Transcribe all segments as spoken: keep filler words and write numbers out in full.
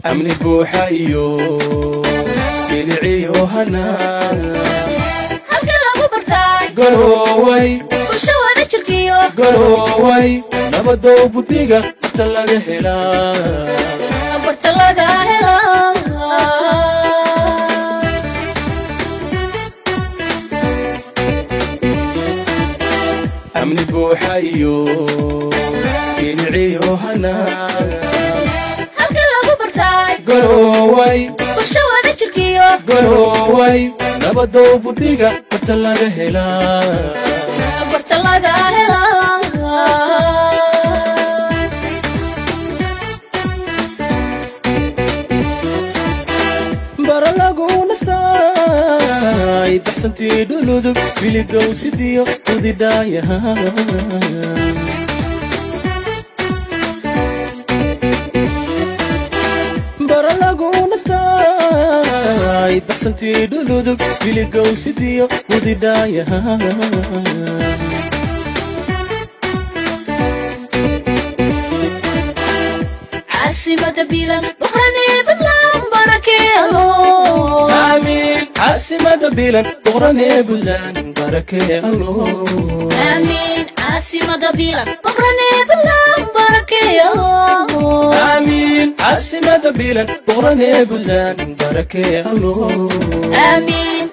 أمني بوحيو بلعيو هنا halka lagu bartay قروي bulsho wada jirkiyo قروي نبدو بديقة تلاقي هلا barta laga helo أمني بوحيو بلعيو هنا halka lagu bartay قروي bulsho wada jirkiyo قروي نبدو بديقة تلاقي هلا barta laga helo برلقو نستاي بحسنتي دلودك بلقو سيديو ودي دايها برلقو نستاي بحسنتي دلودك بلقو سيديو ودي دايها عاصمة بيلان بخراني بطلان بركي الله آمين عاصمة بيلان بغراني بلان بركي الله آمين عاصمة بيلان بخراني بطلان بركي الله آمين عاصمة بيلان بغراني بلان بركي الله آمين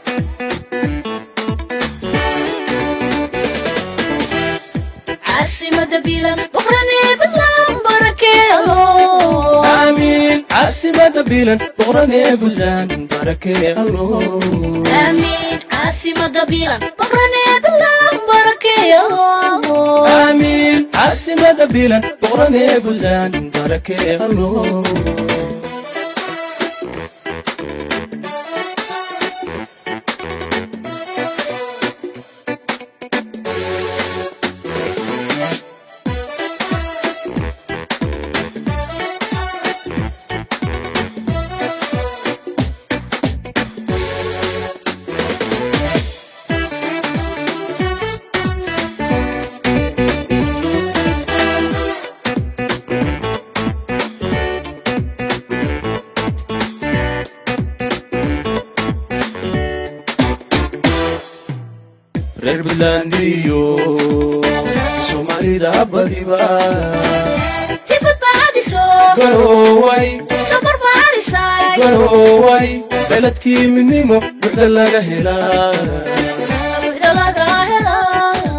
عاصمة بيلان بخراني بطلان بركي الله آمين عاصمة بيلان بغراني بلان بركي الله آمين عاصمة بيلان بخراني بطلان بركي الله آمين عاصمة بيلان بغراني بلان بركي الله reer Buntlandiyo Soomaalida badiba tibad baadiso Garooway sabar baarisay Garooway beledkii midnimo buuxda laga helaa buuxda laga helaa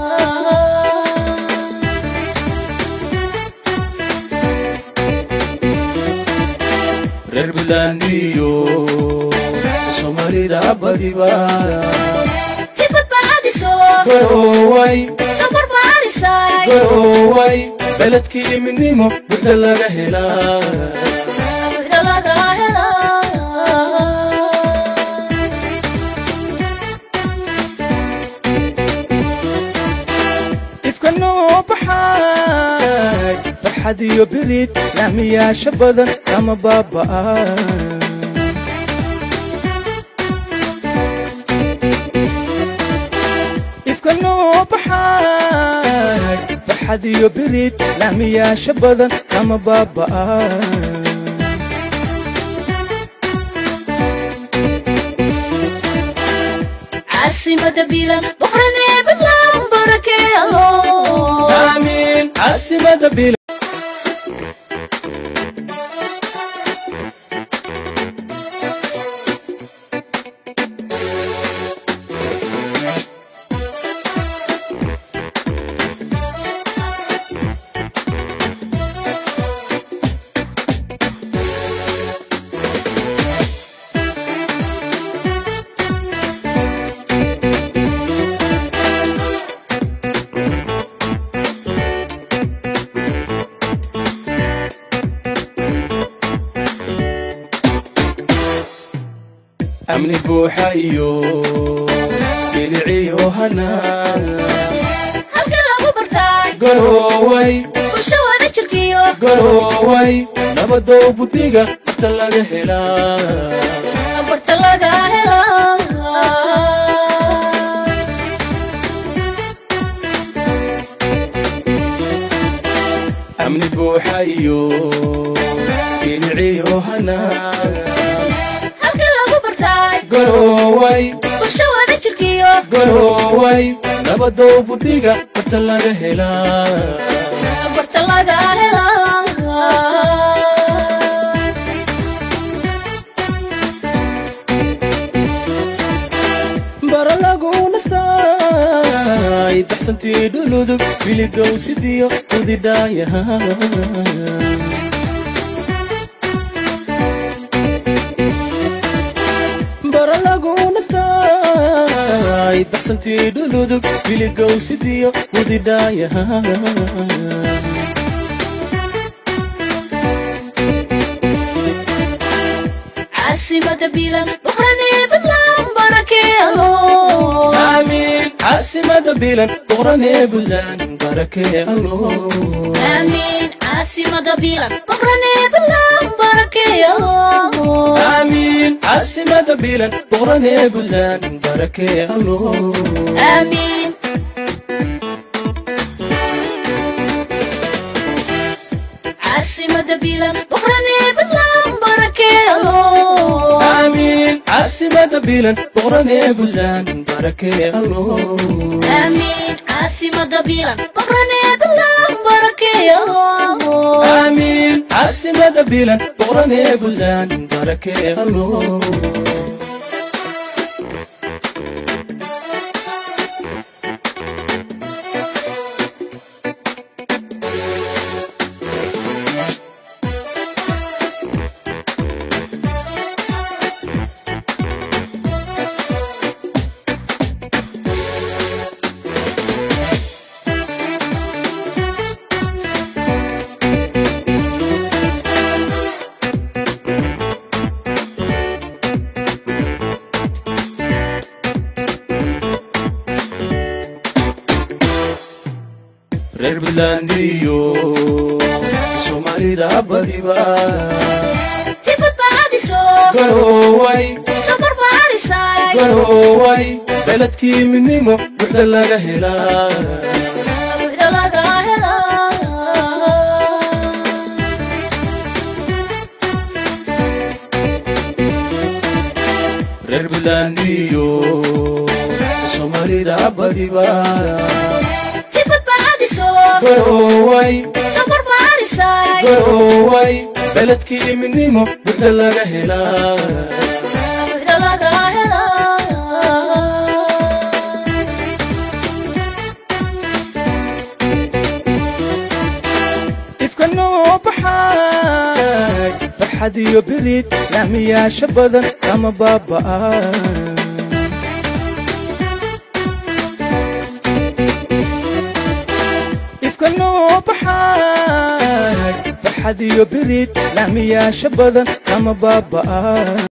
reer Buntlandiyo Soomaalida badiba tibad baadiso Garooway sabar baarisay Garooway beledkii midnimo buuxda laga helaa buuxda laga helaa ifkanoo baxay farxad iyo birid laamiyaasha badan kama baaba'aan ifkanoo baxay farxad iyo birid laamiyaasha badan kama baaba'aan عاصمة بيلان بخراني بطلان بركي الله آمين عاصمة بيلان أمني بوحيو بلعيو هنا halka lagu bartay قروي bulsho wada jirkiyo قروي نبدو بديقة تلاقي هلا barta laga helaa أمني بوحيو biliciyo hanaan halka lagu bartay garooway bulsho wada jirkiyo garooway nabadow budhiga barta laga helaa barta laga helaa bara lagu nastay baxsantii dhuludug biligow sidiyo udidhaayahan bara lagu nastay baxsantii dhuludug biligow sidiyo udidhaayahan عاصمة بيلان بخراني بطلان بركي الله آمين عاصمة بيلان بخراني بطلان بركي الله آمين عاصمة بيلان بخراني بطلان بركي الله آمين عاصمة بيلان بخراني بطلان بركي الله آمين عاصمة بيلان بخراني بطلان بركي الله آمين عاصمة بيلان بخراني بطلان بركي الله آمين عاصمة بيلان بخراني بطلان بركي الله آمين عاصمة بيلان بخراني بطلان بركي الله reer Buntlandiyo Soomaalida badiba tibad baadiso garooway safar baarisay garooway beledkii midnimo buuxda laga helaa buuxda laga helaa reer Buntlandiyo Soomaalida badiba garooway safar baarisay garooway beledkii midnimo buuxda laga helaa buuxda laga helaa ifka noo baxay farxad iyo birid laamiyaasha badan kama baaba'aan ifkanoo baxay farxad iyo birid laamiyaasha badan kama baaba'aan